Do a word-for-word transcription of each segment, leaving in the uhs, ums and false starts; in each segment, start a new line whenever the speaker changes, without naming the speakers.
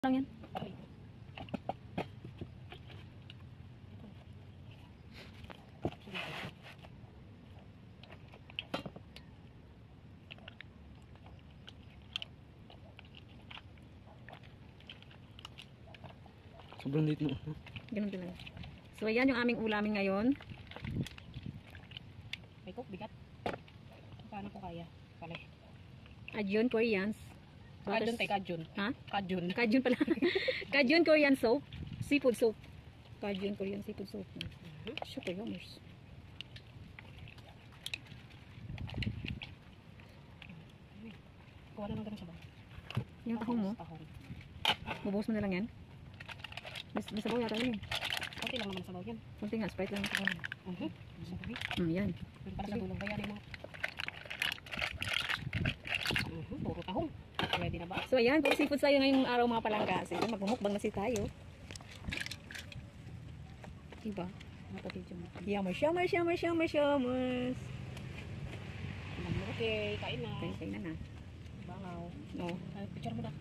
lang yan.
Sobrang liit mo.
Ganun din lang. So, ayan yung aming ulamin ngayon.
May cook, bigat. Paano ko kaya? Pala.
Ajun, Koreans.
Kajun tayo, kajun.
Ha?
Kajun.
Kajun pala. Kajun Korean soap. Seafood soap. Kajun Korean seafood soap.
Mm-hmm.
Super yummers.
Kuha na lang ganun siya ba?
Yung tahong mo.
Tahong.
Bubuhos mo na lang yan. May, may sabaw yata yun.
Kunti lang naman sabaw yan.
Kunti nga, Sprite lang.
Mhm. Sabaw.
Hmm, yan.
Yung para sa tulong bayan mo. Mhm. Puro tahong. Ready na ba?
So, ayan. Puro seafood tayo ngayong araw mga palangka. Sige, magmumukbang na si tayo. Diba?
Mapatid yung
Yummers, yummers, yummers, yummers, yummers.
okay, kain na.
Okay, kain na na.
Bangaw.
No.
Ay, picture mo na.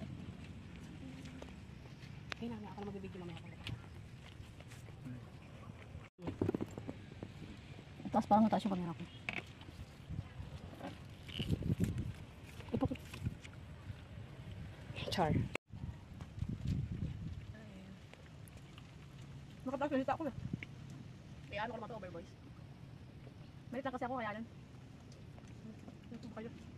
Kain na, ako na magbibigyo mamaya ako.
Taas, parang mataas yung camera ko. Ipakot.
Char.
Nakataas na ako na.
May ano ko naman ito, over boys.
Malit lang kasi ako, kaya yan.
Ito kayo.